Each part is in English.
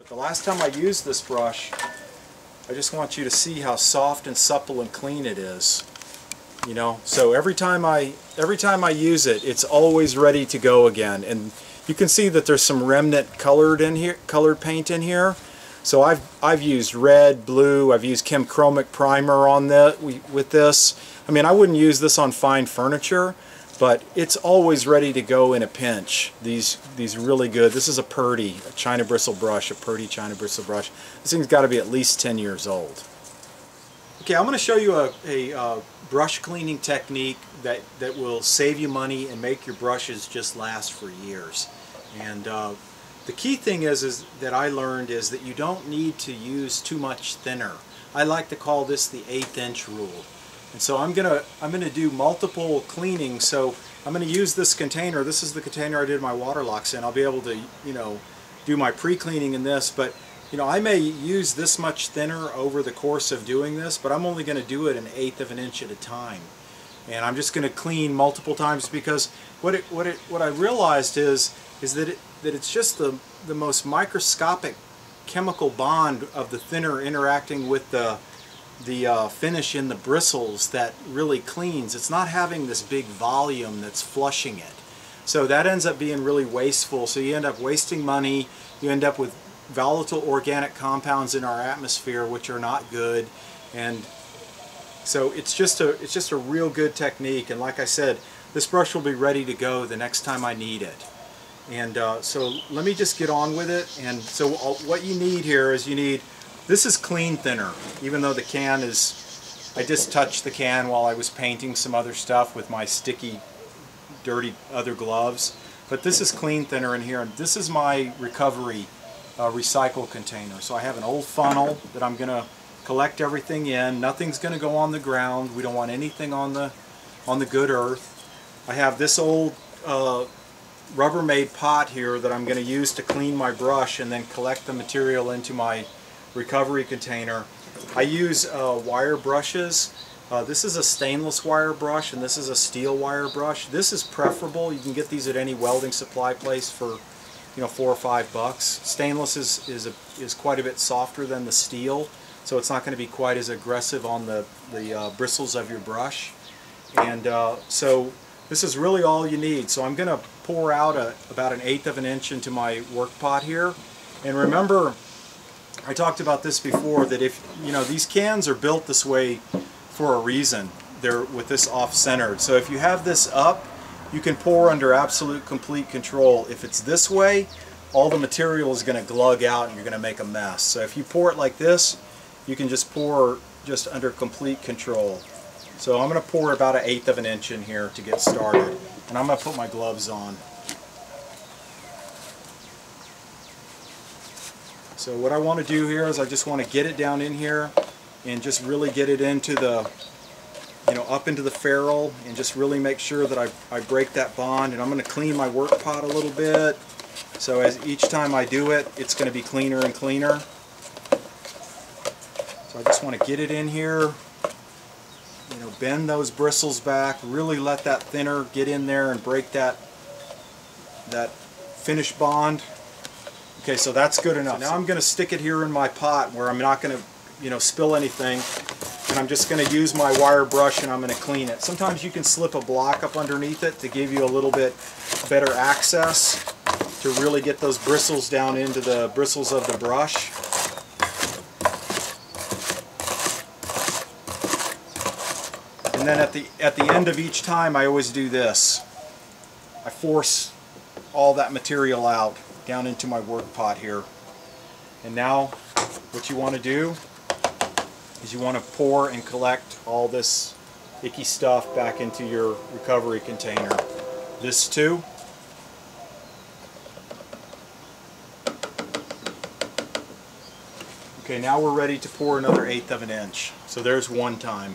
The last time I used this brush, I just want you to see how soft and supple and clean it is. You know, so every time I use it, it's always ready to go again. And you can see that there's some remnant colored paint in here. So I've used red, blue. I've used chromic primer on with this. I mean, I wouldn't use this on fine furniture, but it's always ready to go in a pinch. These really good. This is a Purdy, a China bristle brush, a Purdy China bristle brush. This thing's got to be at least 10 years old. Okay, I'm going to show you a brush cleaning technique that will save you money and make your brushes just last for years. And the key thing is that I learned is that you don't need to use too much thinner. I like to call this the 1/8 inch rule. And so I'm gonna do multiple cleanings. So I'm gonna use this container. This is the container I did my Waterlox in. I'll be able to, you know, do my pre-cleaning in this, but you know, I may use this much thinner over the course of doing this, but I'm only going to do it 1/8 of an inch at a time. And I'm just going to clean multiple times, because what I realized is that it's just the most microscopic chemical bond of the thinner interacting with the finish in the bristles that really cleans. It's not having this big volume that's flushing it. So that ends up being really wasteful. So you end up wasting money. You end up with volatile organic compounds in our atmosphere, which are not good. And so it's just a real good technique. And like I said, this brush will be ready to go the next time I need it. And so let me just get on with it. And so what you need here is this is clean thinner, even though the can is, I just touched the can while I was painting some other stuff with my sticky, dirty other gloves. But this is clean thinner in here, and this is my recovery recycle container. So I have an old funnel that I'm going to collect everything in. Nothing's going to go on the ground. We don't want anything on the good earth. I have this old Rubbermaid pot here that I'm going to use to clean my brush and then collect the material into my recovery container. I use wire brushes. This is a stainless wire brush and this is a steel wire brush. This is preferable. You can get these at any welding supply place for, you know, $4 or $5. Stainless is quite a bit softer than the steel, so it's not going to be quite as aggressive on the bristles of your brush. And so this is really all you need. So I'm going to pour out about 1/8 of an inch into my work pot here. And remember, I talked about this before, that if, you know, these cans are built this way for a reason. They're with this off-centered. So if you have this up, you can pour under absolute complete control. If it's this way, all the material is going to glug out and you're going to make a mess. So if you pour it like this, you can just pour just under complete control. So I'm going to pour about 1/8 of an inch in here to get started. And I'm going to put my gloves on. So what I want to do here is I just want to get it down in here and just really get it into the, you know, up into the ferrule, and just really make sure that I break that bond. And I'm going to clean my work pot a little bit. So as each time I do it, it's going to be cleaner and cleaner. So I just want to get it in here, you know, bend those bristles back, really let that thinner get in there and break that finish bond. Okay, so that's good enough. So now I'm going to stick it here in my pot where I'm not going to, you know, spill anything. And I'm just going to use my wire brush and I'm going to clean it. Sometimes you can slip a block up underneath it to give you a little bit better access to really get those bristles down into the bristles of the brush. And then at the end of each time, I always do this. I force all that material out down into my work pot here. And now what you want to do is you want to pour and collect all this icky stuff back into your recovery container. This too. Okay, now we're ready to pour another 1/8 of an inch. So there's one time.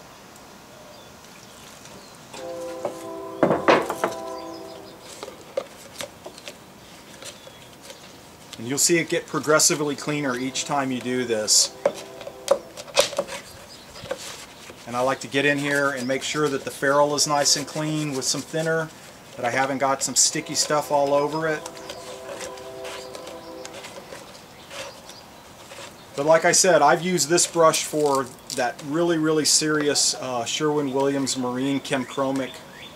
And you'll see it get progressively cleaner each time you do this. And I like to get in here and make sure that the ferrule is nice and clean with some thinner, that I haven't got some sticky stuff all over it. But like I said, I've used this brush for that really serious Sherwin-Williams Marine Chemchromic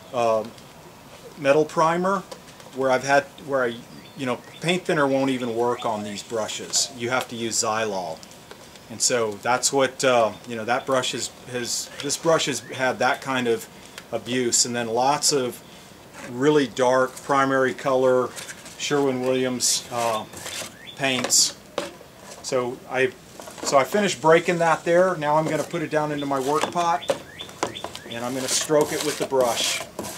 metal primer, where paint thinner won't even work on these brushes. You have to use Xylol. And so that's what that brush this brush has had that kind of abuse, and then lots of really dark primary color Sherwin-Williams paints. So I finished breaking that there. Now I'm going to put it down into my work pot, and I'm going to stroke it with the brush.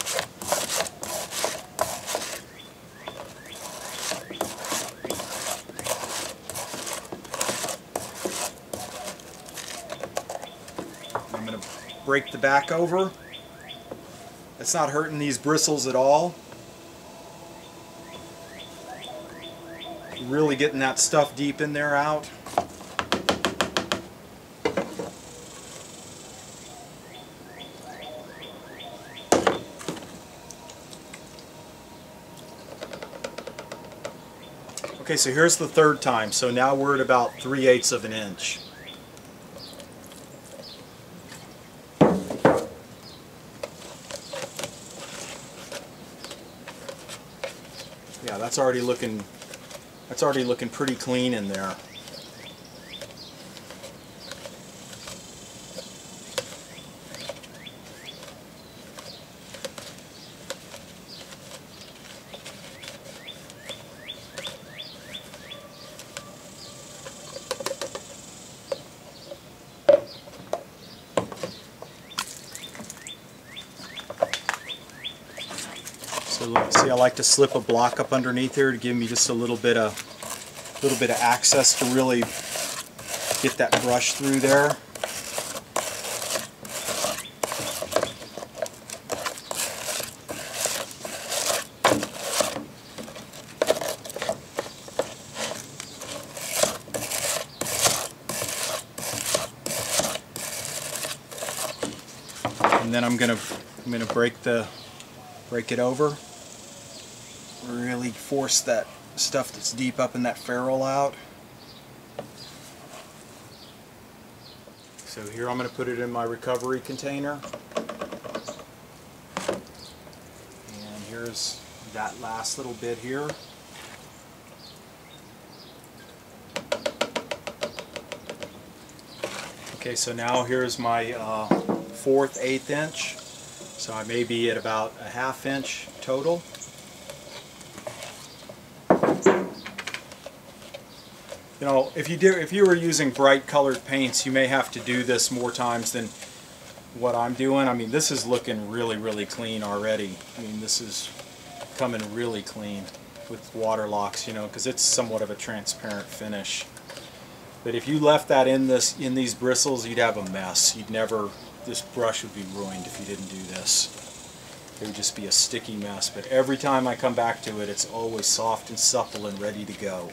I'm going to break the back over. It's not hurting these bristles at all. Really getting that stuff deep in there out. Okay, so here's the third time. So now we're at about 3/8 of an inch. Yeah, that's already looking pretty clean in there. So see, I like to slip a block up underneath here to give me just a little bit of access to really get that brush through there. And then I'm gonna break it over. Really force that stuff that's deep up in that ferrule out. So here I'm going to put it in my recovery container. And here's that last little bit here. Okay, so now here's my 4/8 inch. So I may be at about a 1/2 inch total. You know, if you were using bright colored paints, you may have to do this more times than what I'm doing. I mean, this is looking really clean already. I mean, this is coming really clean with Waterlox, you know, because it's somewhat of a transparent finish. But if you left that in these bristles, you'd have a mess. This brush would be ruined if you didn't do this. It would just be a sticky mess. But every time I come back to it, it's always soft and supple and ready to go.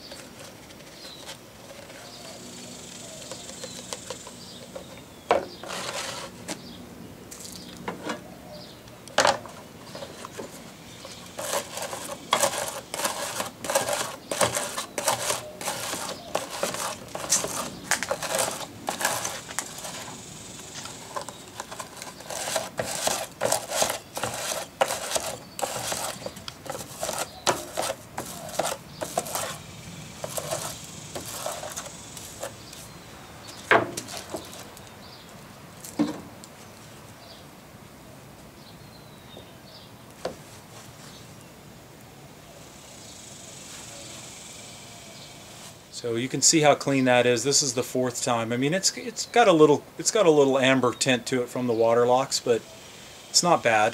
So you can see how clean that is. This is the 4th time. I mean, it's got a little amber tint to it from the Waterlox, but it's not bad.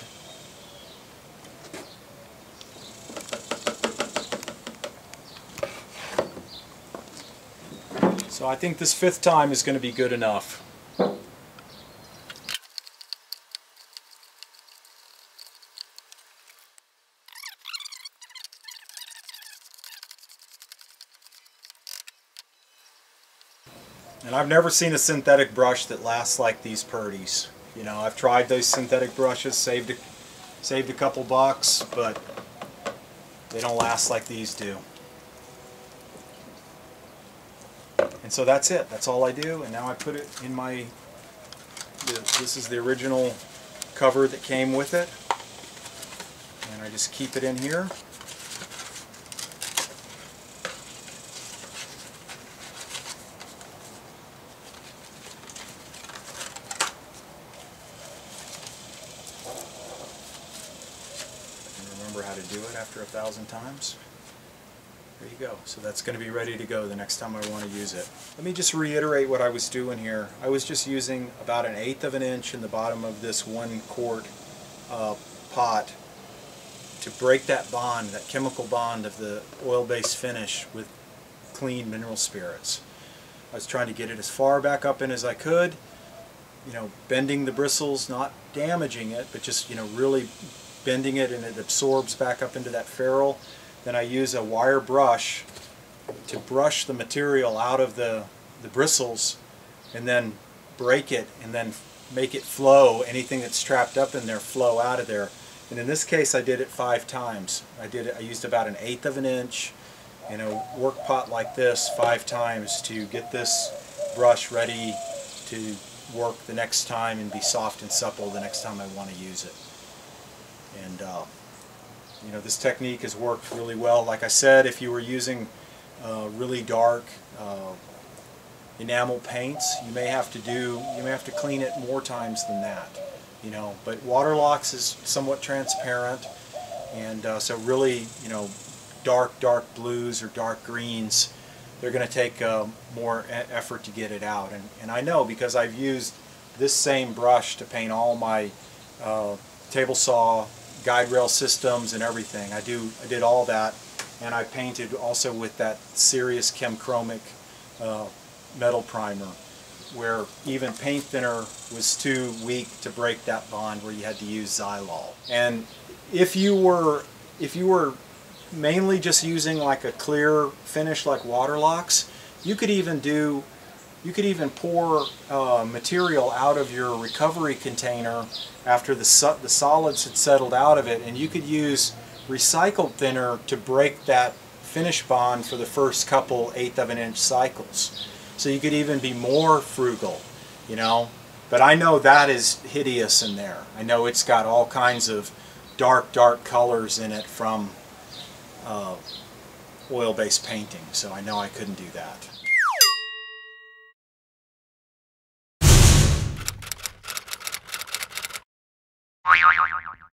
So I think this 5th time is going to be good enough. And I've never seen a synthetic brush that lasts like these Purdy's. You know, I've tried those synthetic brushes, saved a couple bucks, but they don't last like these do. And so that's it. That's all I do. And now I put it in my, this is the original cover that came with it. And I just keep it in here. And remember how to do it after 1,000 times. There you go. So that's going to be ready to go the next time I want to use it. Let me just reiterate what I was doing here. I was just using about 1/8 of an inch in the bottom of this 1 quart pot to break that bond, that chemical bond of the oil-based finish with clean mineral spirits. I was trying to get it as far back up in as I could, you know, bending the bristles, not damaging it, but just, you know, really bending it, and it absorbs back up into that ferrule. Then I use a wire brush to brush the material out of the bristles, and then break it, and then make it flow. Anything that's trapped up in there flow out of there. And in this case I did it 5 times. I used about 1/8 of an inch in a work pot like this 5 times to get this brush ready to work the next time and be soft and supple the next time I want to use it. And you know, this technique has worked really well. Like I said, if you were using really dark enamel paints, you may have to clean it more times than that. You know, but Waterlox is somewhat transparent, and so really, you know, dark blues or dark greens, they're going to take more effort to get it out. And I know, because I've used this same brush to paint all my table saw guide rail systems and everything. I did all that, and I painted also with that Serious Chemchromic metal primer, where even paint thinner was too weak to break that bond, where you had to use xylol. And if you were mainly just using like a clear finish like Waterlox, you could even pour material out of your recovery container after the solids had settled out of it, and you could use recycled thinner to break that finish bond for the first couple 1/8 of an inch cycles. So you could even be more frugal, you know. But I know that is hideous in there. I know it's got all kinds of dark colors in it from oil-based painting, so I know I couldn't do that.